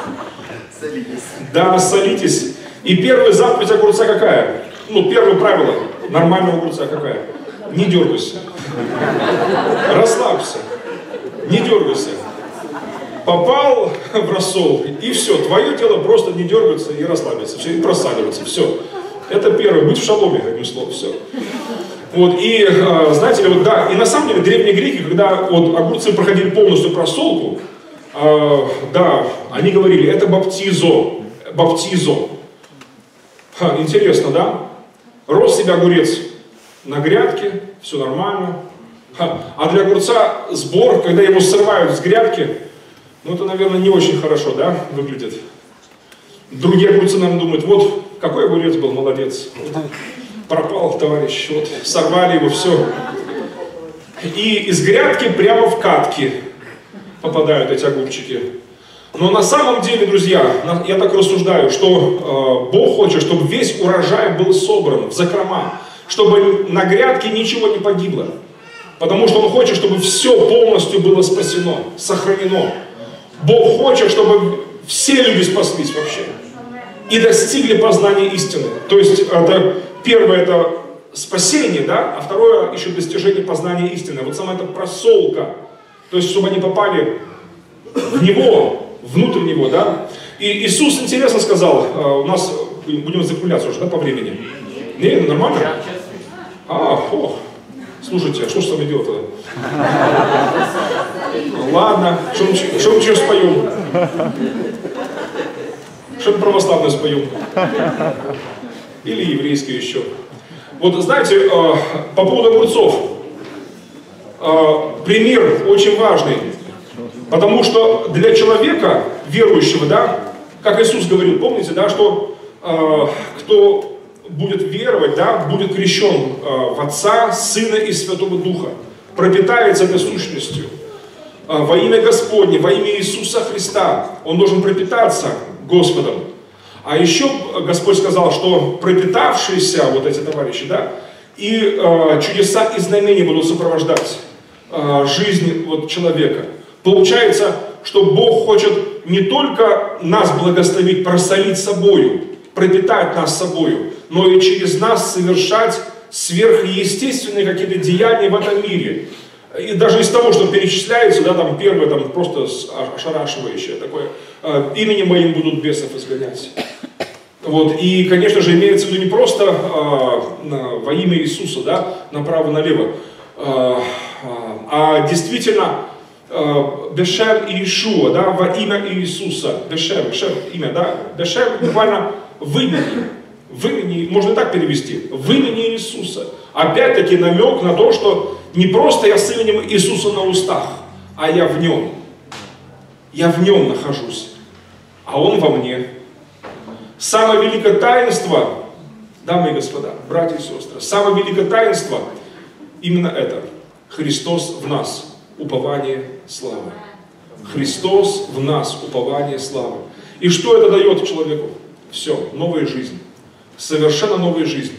да, солитесь. И первая заповедь огурца какая? Ну, первое правило нормального огурца какая? Не дергайся. Расслабься. Не дергайся. Попал в рассол, и все. Твое тело просто не дергается и расслабится. Все, и просаливается. Все. Это первое. Быть в шаломе, одним словом. Все. Вот, и, знаете ли, вот, да, и на самом деле древние греки, когда вот огурцы проходили полностью просолку, да, они говорили, это баптизо. Баптизо. Интересно, да? Рос себе огурец на грядке, все нормально. А для огурца сбор, когда его срывают с грядки, ну это, наверное, не очень хорошо, да, выглядит. Другие огурцы, наверное, думают, вот, какой огурец был, молодец. Вот, пропал товарищ, вот, сорвали его, все. И из грядки прямо в катки попадают эти огурчики. Но на самом деле, друзья, я так рассуждаю, что Бог хочет, чтобы весь урожай был собран в закрома, чтобы на грядке ничего не погибло. Потому что Он хочет, чтобы все полностью было спасено, сохранено. Бог хочет, чтобы все люди спаслись вообще. И достигли познания истины. То есть, это, первое это спасение, да, а второе еще достижение познания истины. Вот сама эта просолка. То есть, чтобы они попали в Него, внутрь Него, да. И Иисус интересно сказал, у нас, будем закругляться уже, да, по времени? Не, нормально? Ох. Слушайте, а что же с вами делать тогда? Ладно, что мы еще споем? Что-то православное споем. Или еврейское еще. Вот знаете, по поводу огурцов. Пример очень важный. Потому что для человека, верующего, да, как Иисус говорил, помните, да, что кто будет веровать, да, будет крещен в Отца, Сына и Святого Духа, пропитается этой сущностью. Во имя Господне, во имя Иисуса Христа, он должен пропитаться Господом. А еще Господь сказал, что пропитавшиеся вот эти товарищи, да, и чудеса и знамения будут сопровождать жизнь вот человека. Получается, что Бог хочет не только нас благословить, просолить собою, пропитать нас собою, но и через нас совершать сверхъестественные какие-то деяния в этом мире. И даже из того, что перечисляется, да, там первое, там просто ошарашивающее такое, именем моим будут бесов изгонять. Вот, и, конечно же, имеется в виду не просто во имя Иисуса, да, направо-налево, а действительно Бешем Иешуа, да, во имя Иисуса. Бешем, имя, да, Бешем буквально в имени, можно и так перевести, в имени Иисуса. Опять-таки намек на то, что не просто я с именем Иисуса на устах, а я в Нем. Я в Нем нахожусь, а Он во мне. Самое великое таинство, дамы и господа, братья и сестры, самое великое таинство именно это. Христос в нас, упование славы. Христос в нас, упование славы. И что это дает человеку? Все, новая жизнь. Совершенно новая жизнь.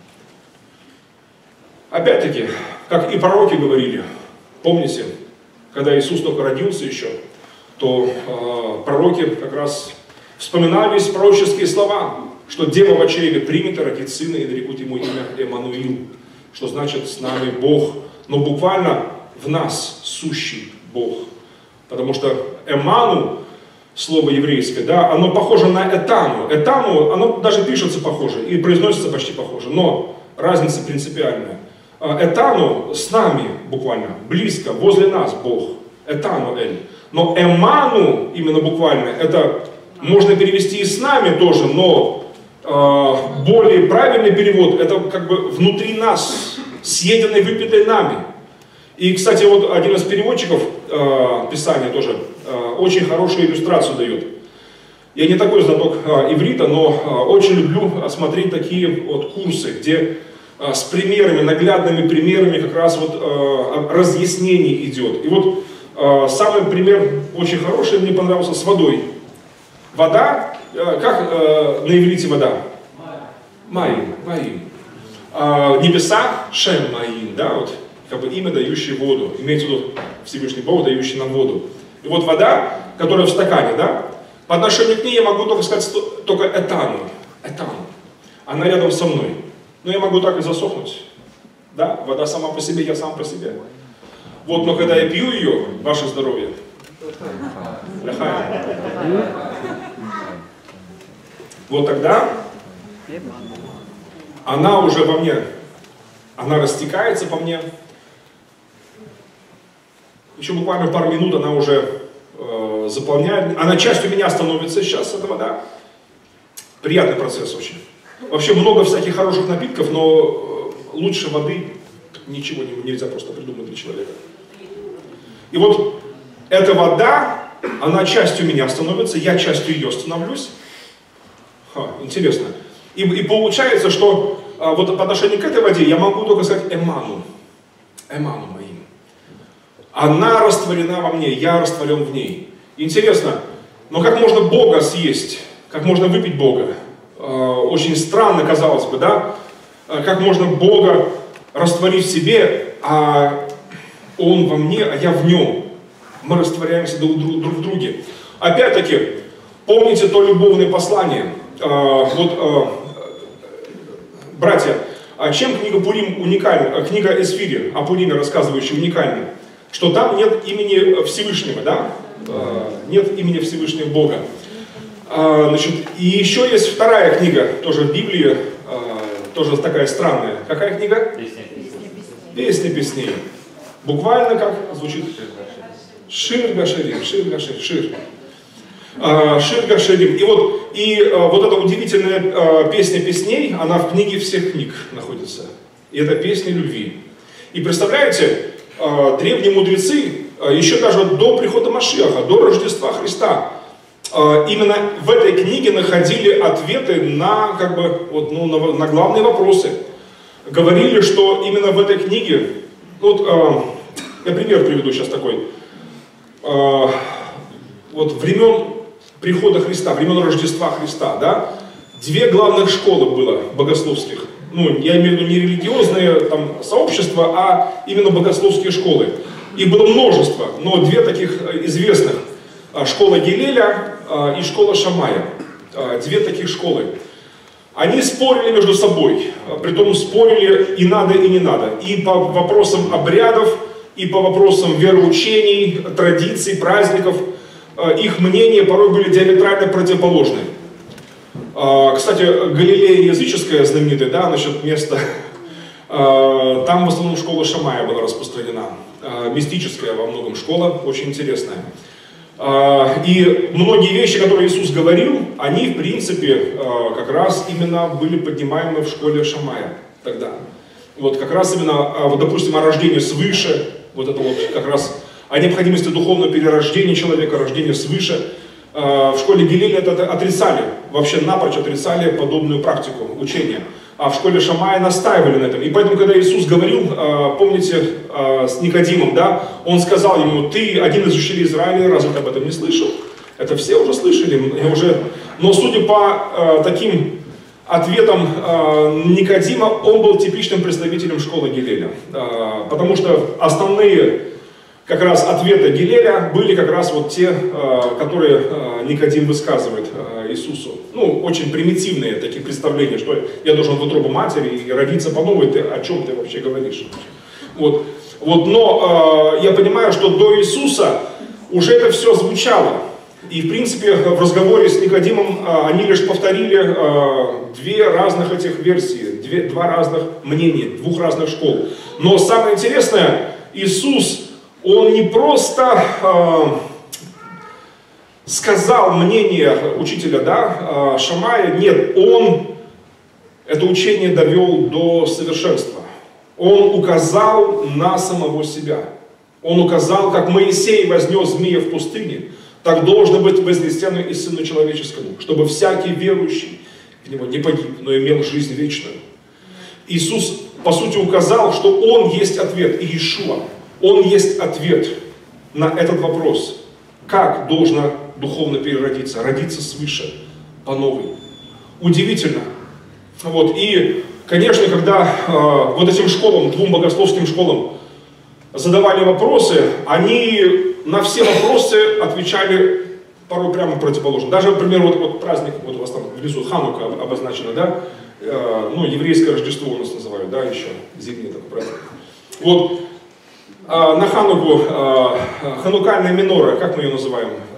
Опять-таки, как и пророки говорили, помните, когда Иисус только родился еще, то пророки как раз вспоминались пророческие слова, что Дева в чреве примет и родит сына, и нарекут ему имя Эммануил, что значит с нами Бог, но буквально в нас сущий Бог. Потому что Эмману, слово еврейское, да, оно похоже на Этану. Этану, оно даже пишется похоже и произносится почти похоже, но разница принципиальная. Этану с нами буквально, близко, возле нас Бог. Этану Эль. Но Эмману, именно буквально, это можно перевести и с нами тоже, но более правильный перевод, это как бы внутри нас, съеденный, выпитый нами. И, кстати, вот один из переводчиков Писания тоже очень хорошую иллюстрацию дает. Я не такой знаток иврита, но очень люблю смотреть такие вот курсы, где с примерами, наглядными примерами как раз вот разъяснений идет. И вот самый пример очень хороший мне понравился с водой. Вода, как на иврите вода? Маим. Небеса, Шем Маим, да, вот, как бы имя, дающее воду. Имеется в виду Всевышний Бог, дающий нам воду. И вот вода, которая в стакане, да, По отношению к ней я могу только сказать только этану. Она рядом со мной. Но я могу так и засохнуть. Да, вода сама по себе, я сам по себе. Вот, но когда я пью ее, ваше здоровье, вот тогда она уже во мне, она растекается по мне. Еще буквально пару минут она уже заполняет, она частью меня становится сейчас, эта вода. Приятный процесс очень. Вообще много всяких хороших напитков, но лучше воды ничего нельзя просто придумать для человека. И вот эта вода, она частью меня становится, я частью ее становлюсь. Интересно. И получается, что вот по отношению к этой воде я могу только сказать эману моим. Она растворена во мне, я растворен в ней. Интересно, но как можно Бога съесть? Как можно выпить Бога? Очень странно, казалось бы, да? Как можно Бога растворить в себе, а Он во мне, а я в Нем? Мы растворяемся друг в друге. Опять-таки, помните то любовное послание? Братья, чем книга Пурим уникальна? Книга Эсфири о Пуриме, рассказывающая, уникальна? Что там нет имени Всевышнего, да? Нет имени Всевышнего Бога. Значит, и еще есть вторая книга, тоже в Библии, тоже такая странная. Какая книга? Песня песней. Буквально как звучит? Шир Гашерим, Шир Гашерим, Шир. Шир Гашерим. И вот эта удивительная песня песней, она в книге всех книг находится. И это песня любви. И представляете, древние мудрецы, еще даже до прихода Машиаха, до Рождества Христа, именно в этой книге находили ответы на, на главные вопросы. Говорили, что именно в этой книге, я пример приведу сейчас такой, времен прихода Христа, времен Рождества Христа, да, две главных школы было богословских. Я имею в виду не религиозные там сообщества, а именно богословские школы. Их было множество, но две таких известных. Школа Гилеля и школа Шамая. Две таких школы. Они спорили между собой. Притом спорили и надо, и не надо. И по вопросам обрядов, и по вопросам вероучений, традиций, праздников. Их мнения порой были диаметрально противоположны. Кстати, Галилея языческая, знаменитая, да, насчет места, там в основном школа Шамая была распространена. Мистическая во многом школа, очень интересная. И многие вещи, которые Иисус говорил, они, в принципе, как раз именно были поднимаемы в школе Шамая тогда. Вот как раз именно, допустим, о рождении свыше, вот это вот как раз о необходимости духовного перерождения человека, рождения свыше. В школе Гилеля это отрицали, вообще напрочь отрицали подобную практику учения. А в школе Шамая настаивали на этом. И поэтому, когда Иисус говорил, помните, с Никодимом, да, Он сказал ему: ты один из учителей Израиля, разве ты об этом не слышал? Это все уже слышали. Но судя по таким ответам Никодима, он был типичным представителем школы Гилеля. Потому что основные как раз ответы Гилеля были как раз вот те, которые Никодим высказывает Иисусу. Очень примитивные такие представления, что я должен в утробу матери и родиться по новой, ты о чем ты вообще говоришь? Но я понимаю, что до Иисуса уже это все звучало. И в принципе в разговоре с Никодимом они лишь повторили две разных этих версии, два разных мнения, двух разных школ. Но самое интересное, Иисус, Он не просто сказал мнение учителя, да, Шамая, нет, Он это учение довел до совершенства. Он указал на самого себя. Он указал, как Моисей вознес змея в пустыне, так должно быть вознесено и Сыну Человеческому, чтобы всякий верующий в Него не погиб, но имел жизнь вечную. Иисус, по сути, указал, что Он есть ответ, и Иешуа, Он есть ответ на этот вопрос. Как должно духовно переродиться, родиться свыше, по новой. Удивительно. И, конечно, когда вот этим школам, двум богословским школам задавали вопросы, они на все вопросы отвечали порой прямо противоположно. Даже, например, вот праздник, вот у вас там внизу Ханука обозначено, да, ну, еврейское Рождество у нас называют, да, еще, зимний такой праздник. Вот, на Хануку, ханукальная минора, как мы ее называем?